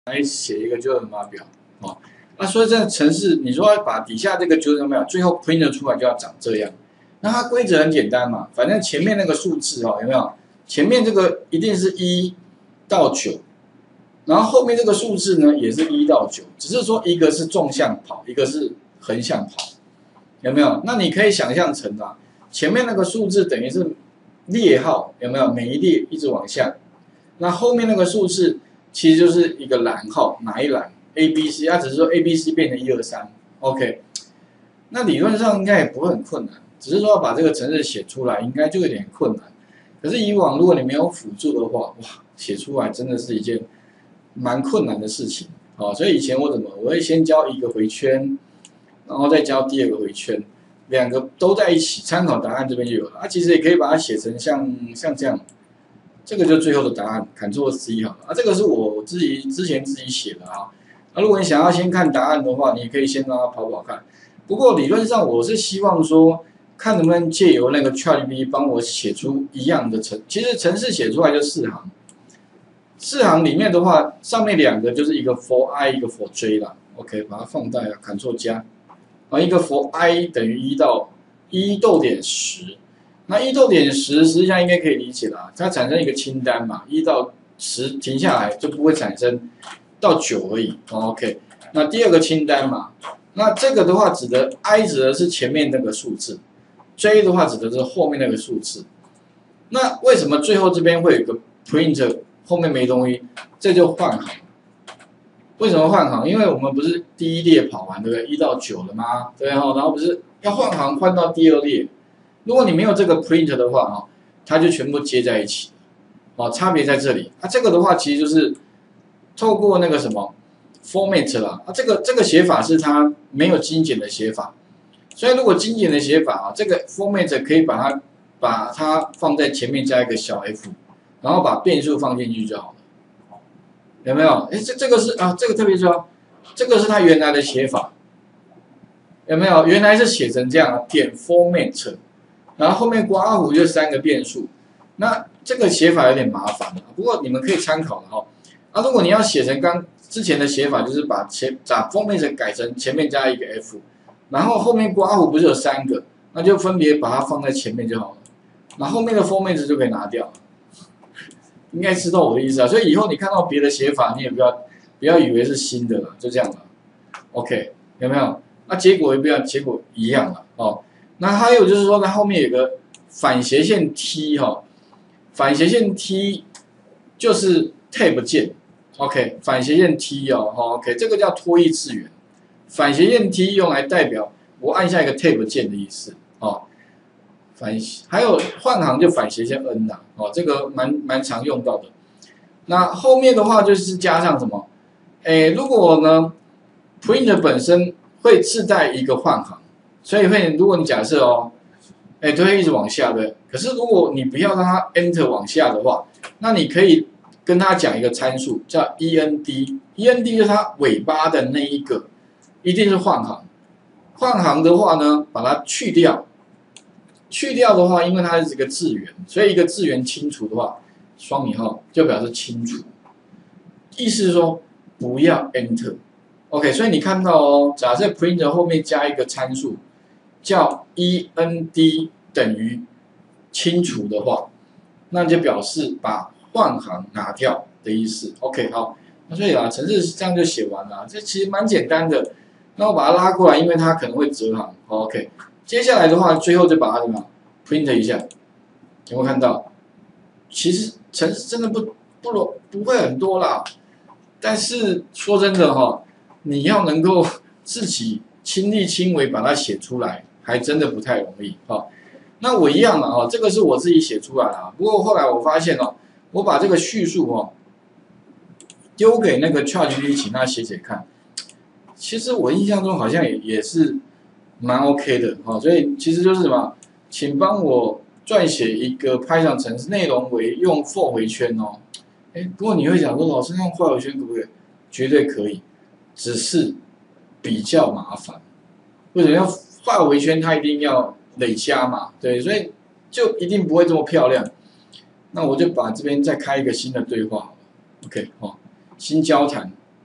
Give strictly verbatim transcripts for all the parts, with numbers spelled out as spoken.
来写一个九等码表哦。那所以这个程式，你说要把底下这个九等码表最后 print 出来就要长这样。那它规则很简单嘛，反正前面那个数字哦，有没有？前面这个一定是一到九，然后后面这个数字呢也是一到九，只是说一个是纵向跑，一个是横向跑，有没有？那你可以想象成啊，前面那个数字等于是列号，有没有？每一列一直往下，那后面那个数字其实就是一个栏号，哪一栏 A B C， 它只是说 A B C 变成一二三 ，OK。那理论上应该也不会很困难，只是说要把这个程式写出来，应该就有点困难。可是以往如果你没有辅助的话，哇，写出来真的是一件蛮困难的事情啊。所以以前我怎么，我会先教一个回圈，然后再教第二个回圈，两个都在一起，参考答案这边就有了。啊，其实也可以把它写成像像这样，这个就最后的答案 ，Ctrl C 好了。啊，这个是我自己之前自己写的啊。啊，如果你想要先看答案的话，你也可以先让它跑跑看。不过理论上我是希望说，看能不能借由那个 ChatGPT 帮我写出一样的程，其实程式写出来就四行，四行里面的话，上面两个就是一个 for i， 一个 for j 啦。OK， 把它放大啊 ，Ctrl 加，啊，一个 for i 等于一到一逗点十，那一逗点十实际上应该可以理解啦，它产生一个清单嘛，一到十停下来就不会产生到九而已。OK， 那第二个清单嘛。那这个的话，指的 i 指的是前面那个数字 ，j 的话指的是后面那个数字。那为什么最后这边会有一个 print 后面没东西？这就换行。为什么换行？因为我们不是第一列跑完对不对？一到九了吗？对哦，然后不是要换行换到第二列。如果你没有这个 print 的话哦，它就全部接在一起。哦，差别在这里。啊，这个的话其实就是透过那个什么。format 啦，啊，这个这个写法是它没有精简的写法，所以如果精简的写法啊，这个 format 可以把它把它放在前面加一个小 f， 然后把变数放进去就好了，有没有？哎，这这个是啊，这个特别重要，这个是它原来的写法，有没有？原来是写成这样啊，点 format， 然后后面括弧就三个变数，那这个写法有点麻烦，不过你们可以参考的哦。啊，如果你要写成刚之前的写法，就是把前把 format 改成前面加一个 f， 然后后面括弧不是有三个，那就分别把它放在前面就好了，那后面的 format 就可以拿掉了，应该知道我的意思啊。所以以后你看到别的写法，你也不要不要以为是新的了，就这样了。OK， 有没有？那结果也不要结果一样了哦。那还有就是说，它后面有个反斜线 T 哈、哦，反斜线 T 就是 Tab 键。OK， 反斜线 T 哦 ，OK， 这个叫拖曳字元。反斜线 T 用来代表我按下一个 Tab 键的意思哦。反还有换行就反斜线 N 啦，哦，这个蛮蛮常用到的。那后面的话就是加上什么？哎，如果呢 ，print 本身会自带一个换行，所以会如果你假设哦，哎，都会一直往下对。可是如果你不要让它 Enter 往下的话，那你可以。跟他讲一个参数叫 E N D，E N D 就是它尾巴的那一个，一定是换行。换行的话呢，把它去掉，去掉的话，因为它是一个字元，所以一个字元清除的话，双引号就表示清除，意思是说不要 Enter。OK， 所以你看到哦，假设 print 后面加一个参数叫 E N D 等于清除的话，那就表示把换行拿掉的意思 ，OK， 好，那所以啊，程式这样就写完了，这其实蛮简单的。那我把它拉过来，因为它可能会折行 ，OK。接下来的话，最后就把它什么 print 一下，有没有看到？其实程式真的不不容不会很多啦，但是说真的哈、哦，你要能够自己亲力亲为把它写出来，还真的不太容易哈、哦。那我一样了哈、哦，这个是我自己写出来的，不过后来我发现哦。我把这个叙述哦丢给那个 ChatGPT， 请他写写看。其实我印象中好像也也是蛮 OK 的哈、哦，所以其实就是什么，请帮我撰写一个 Python 程式，内容为用 for 回圈哦。哎，不过你会想说，老师用 for 回圈可不可以？绝对可以，只是比较麻烦。为什么要 for 回圈？它一定要累加嘛，对，所以就一定不会这么漂亮。那我就把这边再开一个新的对话 ，OK 哦，新交谈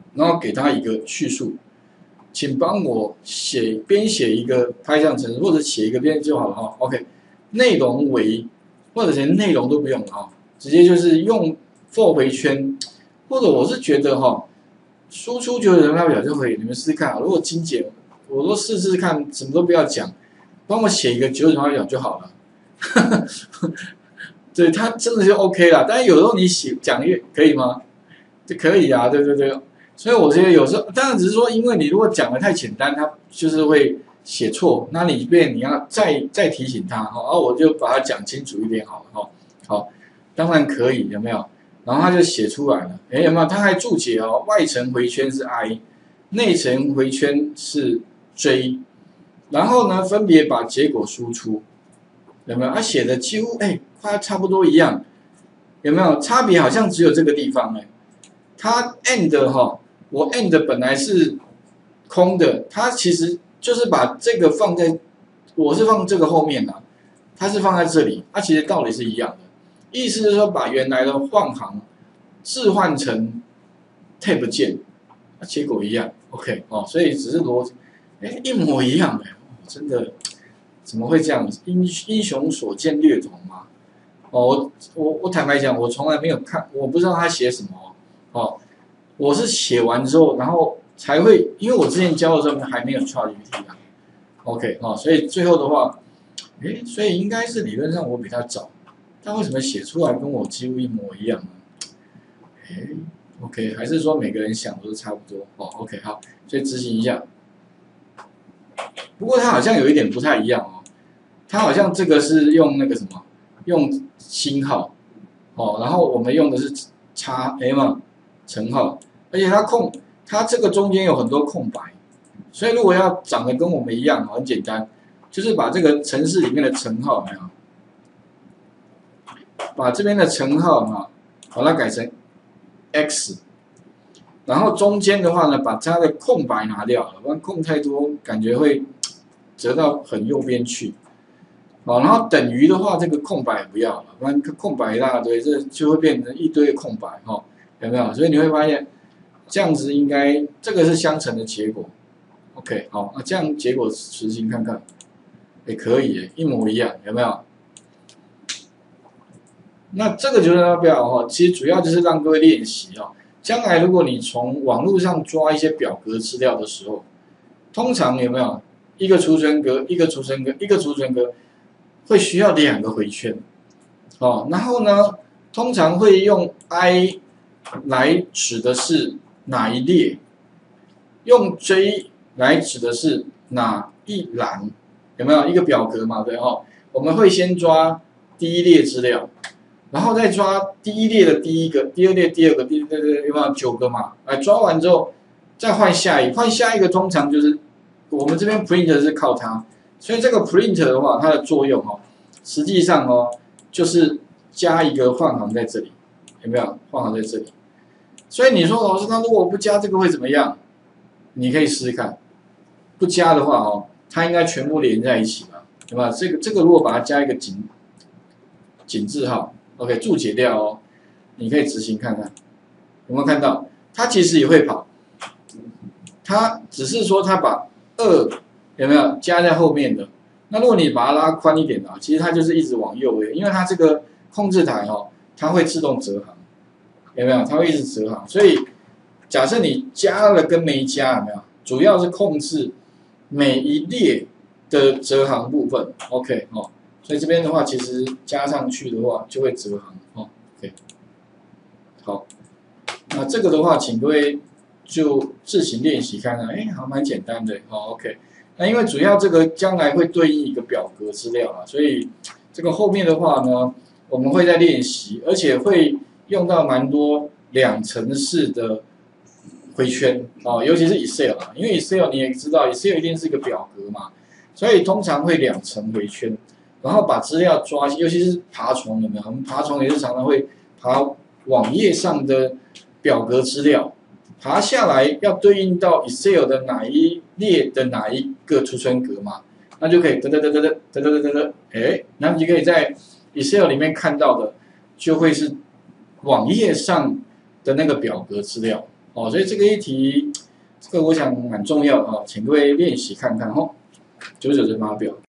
然后给他一个叙述，请帮我写编写一个 Python 程式，或者写一个编就好了哈。OK， 内容为或者连内容都不用哈，直接就是用 for 回圈，或者我是觉得哈，输出九九乘法表就可以，你们试试看啊。如果精简，我都试试看，什么都不要讲，帮我写一个九九乘法表就好了。对，它真的就 OK 了。但是有时候你写讲越可以吗？这可以啊，对对对。所以我觉得有时候，当然只是说，因为你如果讲的太简单，它就是会写错，那你变你要再再提醒他哈，然后我就把它讲清楚一点好了哈。好，当然可以，有没有？然后他就写出来了，哎，有没有？他还注解哦，外层回圈是 i， 内层回圈是 j， 然后呢，分别把结果输出，有没有？他写的几乎哎，快差不多一样，有没有？差别好像只有这个地方哎，它 and 哈。我 and 本来是空的，它其实就是把这个放在，我是放这个后面啊，它是放在这里，它其实道理是一样的，意思是说把原来的换行置换成 tab 键，结果一样 ，OK 哦，所以只是逻辑，哎，一模一样哎，真的怎么会这样？英英雄所见略同嘛。哦，我我我坦白讲，我从来没有看，我不知道他写什么哦。我是写完之后，然后才会，因为我之前教的时候还没有 ChatGPT 啊 ，OK 哦，所以最后的话，诶，所以应该是理论上我比他早，但为什么写出来跟我几乎一模一样呢？诶 ，OK， 还是说每个人想的都差不多？哦 ，OK， 好，所以执行一下。不过它好像有一点不太一样哦，它好像这个是用那个什么，用星号，哦，然后我们用的是叉 A 嘛，乘号。而且它空，它这个中间有很多空白，所以如果要长得跟我们一样，很简单，就是把这个程式里面的乘号没有，把这边的乘号啊，把它改成 x， 然后中间的话呢，把它的空白拿掉了，不然空太多，感觉会折到很右边去。好，然后等于的话，这个空白不要了，不然空白一大堆，这就会变成一堆的空白哈，有没有？所以你会发现。这样子应该，这个是相乘的结果 ，OK， 好，那这样结果实行看看，也可以，一模一样，有没有？那这个九九乘法表哈，其实主要就是让各位练习哦。将来如果你从网络上抓一些表格资料的时候，通常有没有一个储存格，一个储存格，一个储存格，会需要两个回圈，哦，然后呢，通常会用 i 来指的是。哪一列？用 J 来指的是哪一栏？有没有一个表格嘛？对哦，我们会先抓第一列资料，然后再抓第一列的第一个、第二列第二个、第对对有没有九个嘛？哎，抓完之后再换下一，换下一个通常就是我们这边 print 是靠它，所以这个 print 的话，它的作用哦，实际上哦就是加一个换行在这里，有没有换行在这里？所以你说老师，那如果我不加这个会怎么样？你可以试试看，不加的话哦，它应该全部连在一起嘛，对吧？这个这个如果把它加一个井井字号 ，OK， 注解掉哦，你可以执行看看，有没有看到？它其实也会跑，它只是说它把二有没有加在后面的？那如果你把它拉宽一点啊，其实它就是一直往右位，因为它这个控制台哦，它会自动折行。有没有？它会一直折行，所以假设你加了跟没加，有没有？主要是控制每一列的折行部分 ，OK 哦。所以这边的话，其实加上去的话就会折行哦 ，OK。好，那这个的话，请各位就自行练习看看，哎，还蛮简单的哦 ，OK。那因为主要这个将来会对应一个表格资料啊，所以这个后面的话呢，我们会在练习，而且会。用到蛮多两层式的回圈哦，尤其是 Excel 啊，因为 Excel 你也知道 ，Excel 一定是一个表格嘛，所以通常会两层回圈，然后把资料抓，尤其是爬虫有没有？我们爬虫也是常常会爬网页上的表格资料，爬下来要对应到 Excel 的哪一列的哪一个储存格嘛，那就可以噔噔噔噔噔噔噔噔噔，哎，那你就可以在 Excel 里面看到的就会是。网页上的那个表格资料哦， 哦，所以这个一题，这个我想蛮重要的哦，请各位练习看看哦。九九乘法表。